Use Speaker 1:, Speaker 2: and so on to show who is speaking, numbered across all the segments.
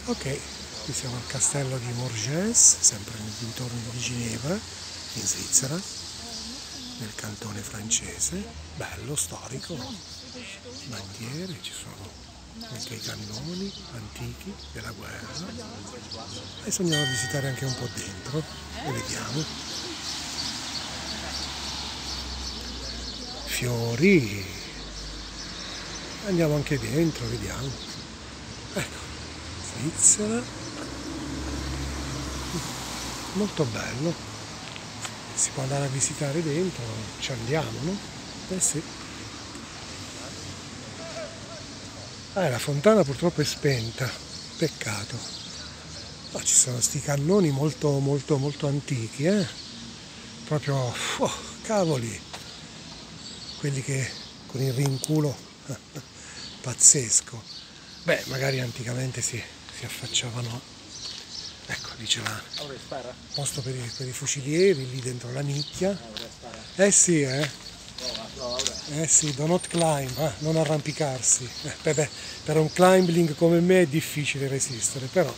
Speaker 1: Ok, qui siamo al castello di Morges, sempre nei dintorni di Ginevra, in Svizzera, nel cantone francese, bello, storico, bandiere, ci sono anche i cannoni antichi della guerra. Adesso andiamo a visitare anche un po' dentro e vediamo. Fiori, andiamo anche dentro, vediamo. Ecco, Svizzera, molto bello, si può andare a visitare dentro, ci andiamo, no? Eh sì. La fontana purtroppo è spenta, peccato. Ma ci sono sti cannoni molto antichi, proprio, cavoli, quelli che con il rinculo, pazzesco. Beh, magari anticamente si affacciavano, ecco, lì c'è posto per i fucilieri, lì dentro la nicchia. Eh sì, eh sì, do not climb, non arrampicarsi. Per un climbling come me è difficile resistere, però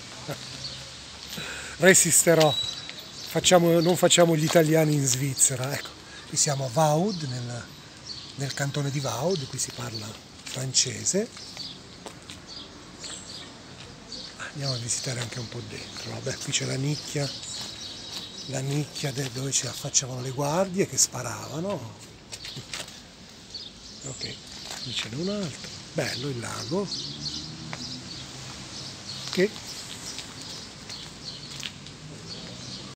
Speaker 1: resisterò. Non facciamo gli italiani in Svizzera, ecco. Qui siamo a Vaud, nel cantone di Vaud, qui si parla francese. Andiamo a visitare anche un po' dentro. Vabbè, qui c'è la nicchia dove ci affacciavano le guardie che sparavano. Ok, qui ce n'è un altro. Bello il lago. Ok.